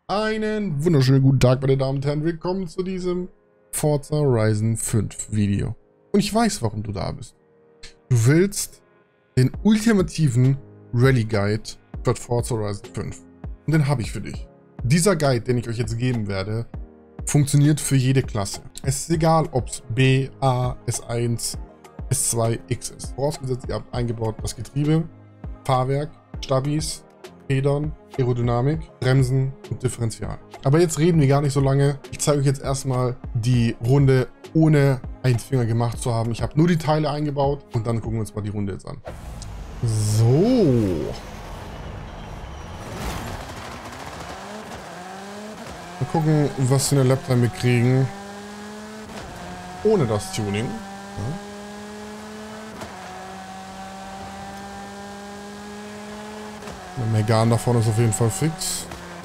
Einen wunderschönen guten Tag, meine Damen und Herren. Willkommen zu diesem Forza Horizon 5 Video. Und ich weiß, warum du da bist. Du willst den ultimativen Rally Guide für Forza Horizon 5. Und den habe ich für dich. Dieser Guide, den ich euch jetzt geben werde, funktioniert für jede Klasse. Es ist egal, ob es B, A, S1, S2, X ist. Vorausgesetzt, ihr habt eingebaut das Getriebe, Fahrwerk, Stabis, Federn, Aerodynamik, Bremsen und Differential. Aber jetzt reden wir gar nicht so lange. Ich zeige euch jetzt erstmal die Runde, ohne einen Finger gemacht zu haben. Ich habe nur die Teile eingebaut und dann gucken wir uns mal die Runde jetzt an. So. Mal gucken, was wir in der Laptime wir kriegen. Ohne das Tuning. Ja. Der Megane da vorne ist auf jeden Fall fix.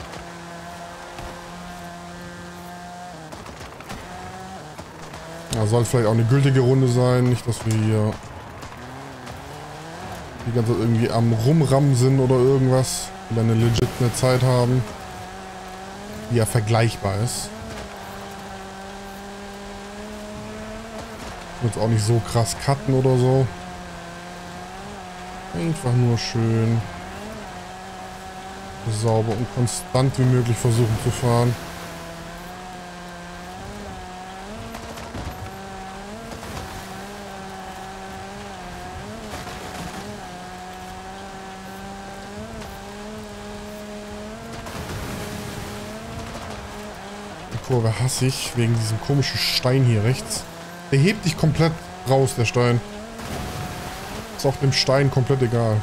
Ja, soll vielleicht auch eine gültige Runde sein. Nicht, dass wir hier die ganze Zeit irgendwie am Rumrammen sind oder irgendwas. Oder eine legit Zeit haben, die ja vergleichbar ist. Jetzt auch nicht so krass cutten oder so. Einfach nur schön sauber und konstant wie möglich versuchen zu fahren. Die Kurve hasse ich wegen diesem komischen Stein hier rechts. Der hebt dich komplett raus, der Stein. Ist auch dem Stein komplett egal.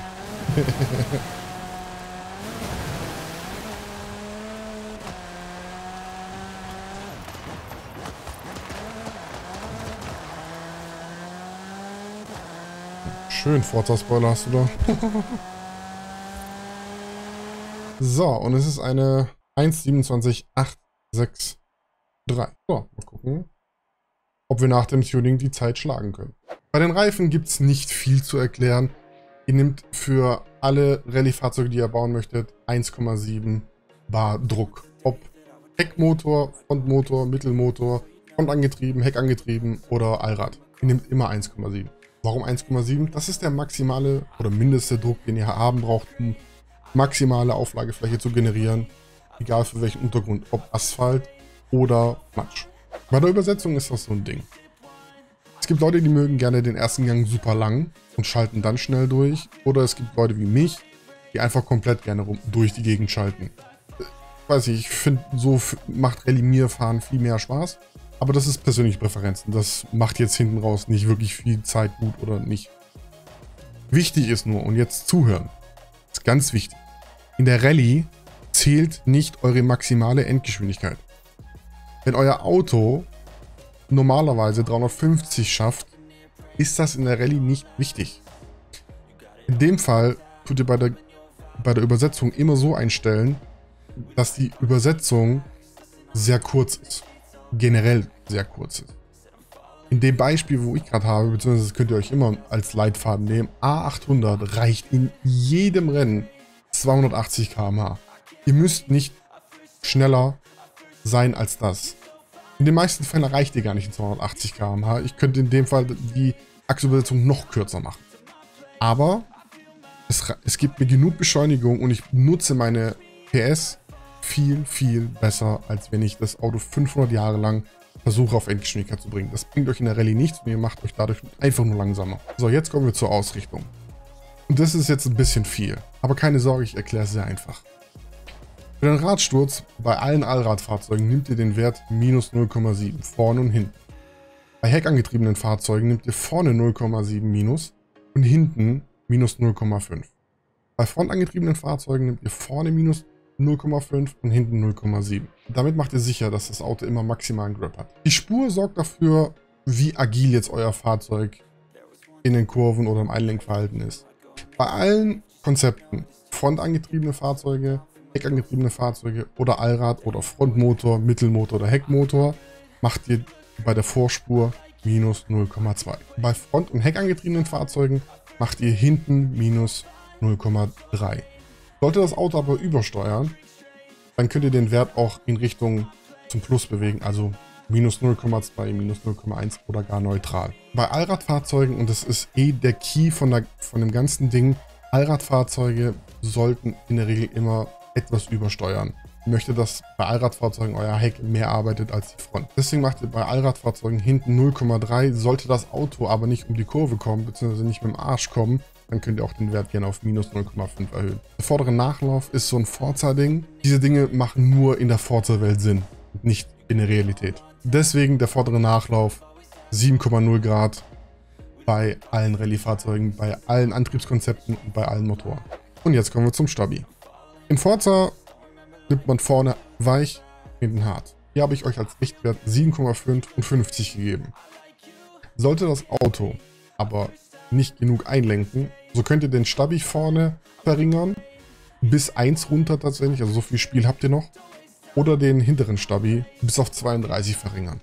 Schön, Forza-Spoiler hast du da. So, und es ist eine 1:27:863. So, mal gucken, ob wir nach dem Tuning die Zeit schlagen können. Bei den Reifen gibt es nicht viel zu erklären. Ihr nehmt für alle Rallye-Fahrzeuge, die ihr bauen möchtet, 1,7 Bar Druck. Ob Heckmotor, Frontmotor, Mittelmotor, Frontangetrieben, Heckangetrieben oder Allrad. Ihr nehmt immer 1,7. Warum 1,7? Das ist der maximale oder mindeste Druck, den ihr haben braucht, um maximale Auflagefläche zu generieren. Egal für welchen Untergrund, ob Asphalt oder Matsch. Bei der Übersetzung ist das so ein Ding. Es gibt Leute, die mögen gerne den ersten Gang super lang und schalten dann schnell durch. Oder es gibt Leute wie mich, die einfach komplett gerne durch die Gegend schalten. Weiß ich finde, so macht Rallye-Mir-Fahren viel mehr Spaß. Aber das ist persönliche Präferenzen. Das macht jetzt hinten raus nicht wirklich viel Zeit gut oder nicht. Wichtig ist nur, und jetzt zuhören, ist ganz wichtig. In der Rallye zählt nicht eure maximale Endgeschwindigkeit. Wenn euer Auto normalerweise 350 schafft, ist das in der Rallye nicht wichtig. In dem Fall tut ihr bei der Übersetzung immer so einstellen, dass die Übersetzung sehr kurz ist. Generell sehr kurz ist. In dem Beispiel, wo ich gerade habe, beziehungsweise das könnt ihr euch immer als Leitfaden nehmen, A800 reicht in jedem Rennen 280 km/h. Ihr müsst nicht schneller sein als das. In den meisten Fällen reicht ihr gar nicht in 280 km/h. Ich könnte in dem Fall die Achselübersetzung noch kürzer machen. Aber es gibt mir genug Beschleunigung und ich nutze meine PS viel, viel besser, als wenn ich das Auto 500 Jahre lang versuche auf Endgeschwindigkeit zu bringen. Das bringt euch in der Rallye nichts und ihr macht euch dadurch einfach nur langsamer. So, jetzt kommen wir zur Ausrichtung. Und das ist jetzt ein bisschen viel. Aber keine Sorge, ich erkläre es sehr einfach. Für den Radsturz bei allen Allradfahrzeugen nimmt ihr den Wert minus 0,7 vorne und hinten. Bei heckangetriebenen Fahrzeugen nimmt ihr vorne 0,7 minus und hinten minus 0,5. Bei frontangetriebenen Fahrzeugen nimmt ihr vorne minus 0,5 und hinten 0,7. Damit macht ihr sicher, dass das Auto immer maximalen Grip hat. Die Spur sorgt dafür, wie agil jetzt euer Fahrzeug in den Kurven oder im Einlenkverhalten ist. Bei allen Konzepten, frontangetriebene Fahrzeuge, heckangetriebene Fahrzeuge oder Allrad oder Frontmotor, Mittelmotor oder Heckmotor, macht ihr bei der Vorspur minus 0,2. Bei front- und heckangetriebenen Fahrzeugen macht ihr hinten minus 0,3. Sollte das Auto aber übersteuern, dann könnt ihr den Wert auch in Richtung zum Plus bewegen, also minus 0,2, minus 0,1 oder gar neutral. Bei Allradfahrzeugen, und das ist eh der Key von dem ganzen Ding, Allradfahrzeuge sollten in der Regel immer etwas übersteuern. Ich möchte, dass bei Allradfahrzeugen euer Heck mehr arbeitet als die Front. Deswegen macht ihr bei Allradfahrzeugen hinten 0,3. Sollte das Auto aber nicht um die Kurve kommen, beziehungsweise nicht mit dem Arsch kommen, dann könnt ihr auch den Wert gerne auf minus 0,5 erhöhen. Der vordere Nachlauf ist so ein Forza-Ding. Diese Dinge machen nur in der Forza-Welt Sinn, nicht in der Realität. Deswegen der vordere Nachlauf 7,0 Grad bei allen Rallye-Fahrzeugen, bei allen Antriebskonzepten und bei allen Motoren. Und jetzt kommen wir zum Stabi. In Forza nimmt man vorne weich, hinten hart. Hier habe ich euch als Richtwert 7,5 und 50 gegeben. Sollte das Auto aber nicht genug einlenken, so könnt ihr den Stabi vorne verringern, bis 1 runter tatsächlich, also so viel Spiel habt ihr noch, oder den hinteren Stabi bis auf 32 verringern.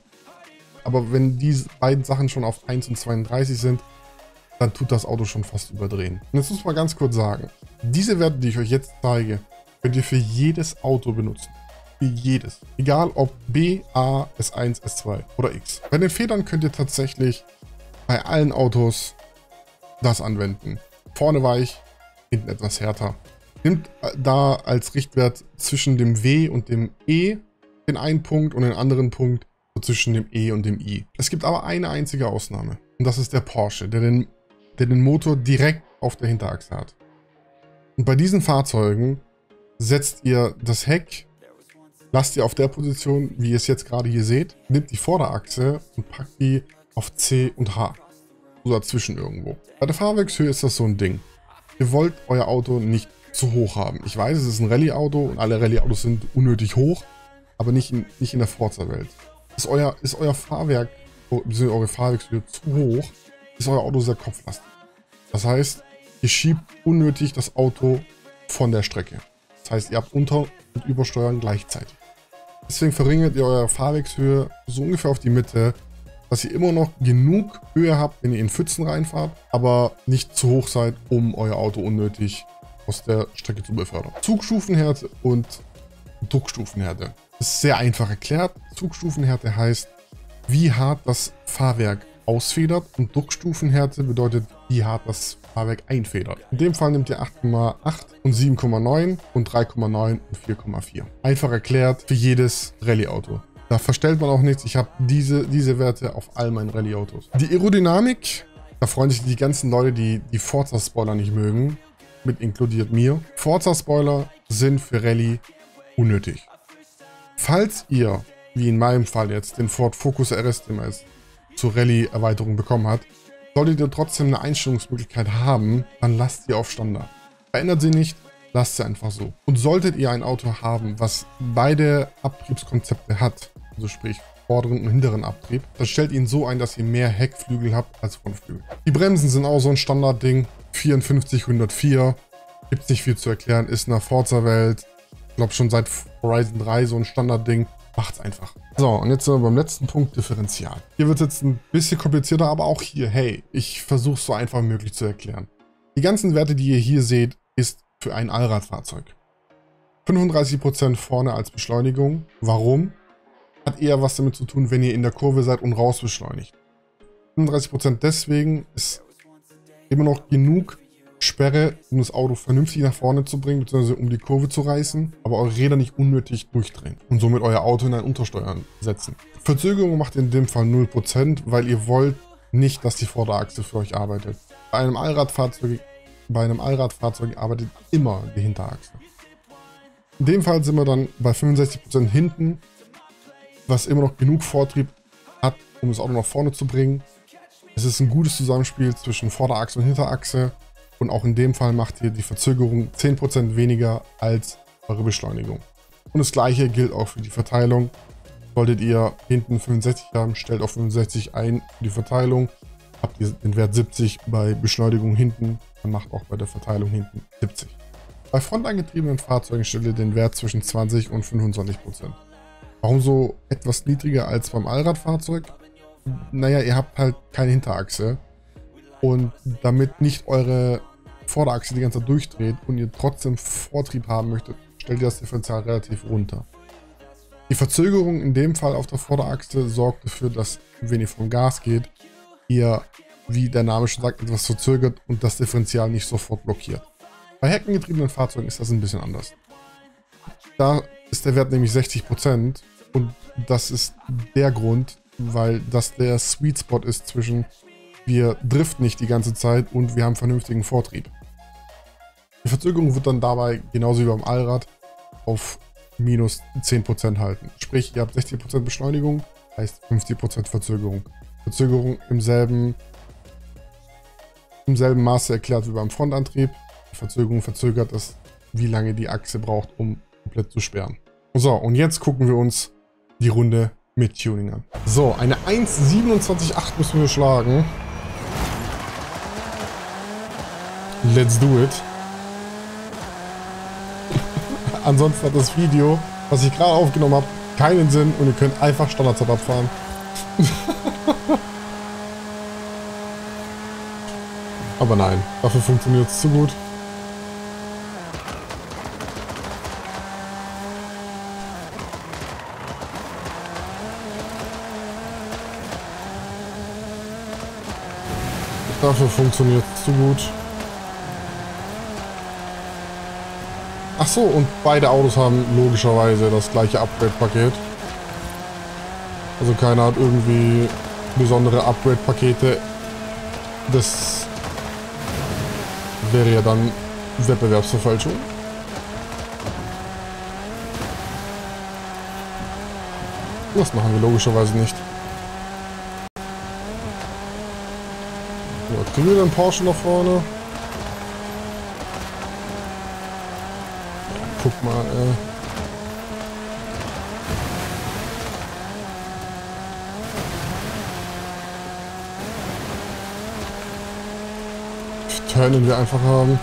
Aber wenn diese beiden Sachen schon auf 1 und 32 sind, dann tut das Auto schon fast überdrehen. Und jetzt muss man ganz kurz sagen, diese Werte, die ich euch jetzt zeige, könnt ihr für jedes Auto benutzen. Für jedes. Egal ob B, A, S1, S2 oder X. Bei den Federn könnt ihr tatsächlich bei allen Autos das anwenden. Vorne weich, hinten etwas härter. Nimmt da als Richtwert zwischen dem W und dem E den einen Punkt und den anderen Punkt so zwischen dem E und dem I. Es gibt aber eine einzige Ausnahme. Und das ist der Porsche, der den Motor direkt auf der Hinterachse hat. Und bei diesen Fahrzeugen setzt ihr das Heck, lasst ihr auf der Position, wie ihr es jetzt gerade hier seht, nimmt die Vorderachse und packt die auf C und H. So dazwischen irgendwo. Bei der Fahrwerkshöhe ist das so ein Ding. Ihr wollt euer Auto nicht zu hoch haben. Ich weiß, es ist ein Rallye-Auto und alle Rallye-Autos sind unnötig hoch, aber nicht in der Forza-Welt. Ist euer Fahrwerk, bzw. eure Fahrwerkshöhe zu hoch, ist euer Auto sehr kopflastig. Das heißt, ihr schiebt unnötig das Auto von der Strecke. Das heißt, ihr habt Unter- und Übersteuern gleichzeitig. Deswegen verringert ihr eure Fahrwerkshöhe so ungefähr auf die Mitte, dass ihr immer noch genug Höhe habt, wenn ihr in Pfützen reinfahrt, aber nicht zu hoch seid, um euer Auto unnötig aus der Strecke zu befördern. Zugstufenhärte und Druckstufenhärte. Das ist sehr einfach erklärt. Zugstufenhärte heißt, wie hart das Fahrwerk ausfedert, und Druckstufenhärte bedeutet, wie hart das Fahrwerk einfedert. In dem Fall nimmt ihr 8,8 und 7,9 und 3,9 und 4,4. Einfach erklärt für jedes Rallye-Auto. Da verstellt man auch nichts. Ich habe diese Werte auf all meinen Rallye-Autos. Die Aerodynamik, da freuen sich die ganzen Leute, die die Forza-Spoiler nicht mögen, mit inkludiert mir. Forza-Spoiler sind für Rallye unnötig. Falls ihr, wie in meinem Fall jetzt, den Ford Focus RS, den man jetzt zur Rallye-Erweiterung bekommen hat, solltet ihr trotzdem eine Einstellungsmöglichkeit haben, dann lasst sie auf Standard. Verändert sie nicht, lasst sie einfach so. Und solltet ihr ein Auto haben, was beide Abtriebskonzepte hat, also sprich vorderen und hinteren Abtrieb, dann stellt ihn so ein, dass ihr mehr Heckflügel habt als Frontflügel. Die Bremsen sind auch so ein Standardding. 54, 104. Gibt es nicht viel zu erklären. Ist in der Forza-Welt, ich glaube schon seit Horizon 3 so ein Standardding. Macht's einfach. So, und jetzt sind wir beim letzten Punkt, Differential. Hier wird es jetzt ein bisschen komplizierter, aber auch hier, hey, ich versuche es so einfach wie möglich zu erklären. Die ganzen Werte, die ihr hier seht, ist für ein Allradfahrzeug. 35% vorne als Beschleunigung. Warum? Hat eher was damit zu tun, wenn ihr in der Kurve seid und raus beschleunigt. 35% deswegen ist immer noch genug Sperre, um das Auto vernünftig nach vorne zu bringen, beziehungsweise um die Kurve zu reißen, aber eure Räder nicht unnötig durchdrehen und somit euer Auto in ein Untersteuern setzen. Verzögerung macht in dem Fall 0%, weil ihr wollt nicht, dass die Vorderachse für euch arbeitet. Bei einem Allradfahrzeug arbeitet immer die Hinterachse. In dem Fall sind wir dann bei 65% hinten, was immer noch genug Vortrieb hat, um das Auto nach vorne zu bringen. Es ist ein gutes Zusammenspiel zwischen Vorderachse und Hinterachse. Und auch in dem Fall macht ihr die Verzögerung 10% weniger als eure Beschleunigung. Und das gleiche gilt auch für die Verteilung. Solltet ihr hinten 65 haben, stellt auf 65 ein für die Verteilung. Habt ihr den Wert 70 bei Beschleunigung hinten, dann macht auch bei der Verteilung hinten 70. Bei frontangetriebenen Fahrzeugen stellt ihr den Wert zwischen 20 und 25%. Warum so etwas niedriger als beim Allradfahrzeug? Naja, ihr habt halt keine Hinterachse. Und damit nicht eure Vorderachse die ganze Zeit durchdreht und ihr trotzdem Vortrieb haben möchtet, stellt ihr das Differential relativ runter. Die Verzögerung in dem Fall auf der Vorderachse sorgt dafür, dass, wenn ihr vom Gas geht, ihr, wie der Name schon sagt, etwas verzögert und das Differential nicht sofort blockiert. Bei heckengetriebenen Fahrzeugen ist das ein bisschen anders. Da ist der Wert nämlich 60% und das ist der Grund, weil das der Sweet Spot ist zwischen wir driften nicht die ganze Zeit und wir haben vernünftigen Vortrieb. Die Verzögerung wird dann dabei, genauso wie beim Allrad, auf minus 10% halten. Sprich, ihr habt 60% Beschleunigung, heißt 50% Verzögerung. Verzögerung im selben Maße erklärt wie beim Frontantrieb. Die Verzögerung verzögert es, wie lange die Achse braucht, um komplett zu sperren. So, und jetzt gucken wir uns die Runde mit Tuning an. So, eine 1,27,8 müssen wir schlagen. Let's do it. Ansonsten hat das Video, was ich gerade aufgenommen habe, keinen Sinn und ihr könnt einfach Standardzeit abfahren. Aber nein, dafür funktioniert es zu gut. Dafür funktioniert es zu gut. Ach so, und beide Autos haben logischerweise das gleiche Upgrade-Paket. Also keiner hat irgendwie besondere Upgrade-Pakete. Das wäre ja dann Wettbewerbsverfälschung. Das machen wir logischerweise nicht. So, kriegen wir den Porsche nach vorne? Guck mal, Turn, den wir einfach haben.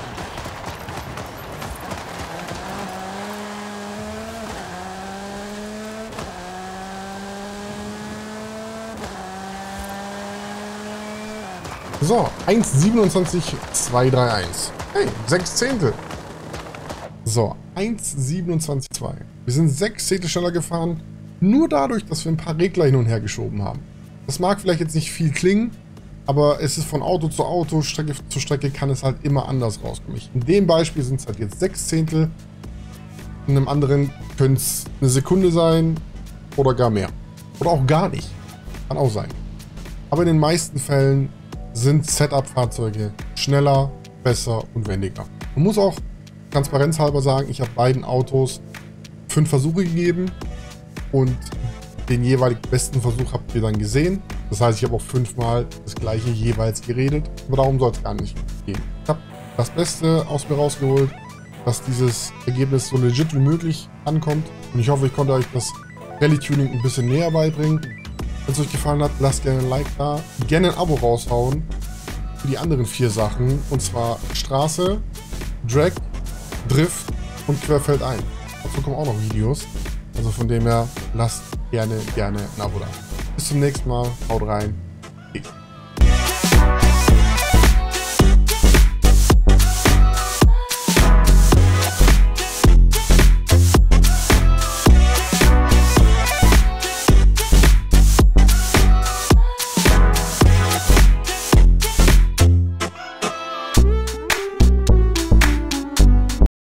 So, 1,27,231. Hey, 6 Zehntel. So, 1,27,2. Wir sind 6 Zehntel schneller gefahren, nur dadurch, dass wir ein paar Regler hin und her geschoben haben. Das mag vielleicht jetzt nicht viel klingen, aber es ist von Auto zu Auto, Strecke zu Strecke kann es halt immer anders rauskommen. In dem Beispiel sind es halt jetzt 6 Zehntel, in einem anderen können es eine Sekunde sein oder gar mehr. Oder auch gar nicht. Kann auch sein. Aber in den meisten Fällen sind Setup-Fahrzeuge schneller, besser und wendiger. Man muss auch transparenzhalber sagen, ich habe beiden Autos 5 Versuche gegeben und den jeweilig besten Versuch habt ihr dann gesehen. Das heißt, ich habe auch 5-mal das gleiche jeweils geredet, aber darum soll es gar nicht gehen. Ich habe das Beste aus mir rausgeholt, dass dieses Ergebnis so legit wie möglich ankommt und ich hoffe, ich konnte euch das Rallye-Tuning ein bisschen näher beibringen. Wenn es euch gefallen hat, lasst gerne ein Like da, gerne ein Abo raushauen für die anderen 4 Sachen, und zwar Straße, Drag, Drift und Querfeldein. Dazu kommen auch noch Videos. Also von dem her, lasst gerne ein Abo da. Bis zum nächsten Mal. Haut rein. Peace.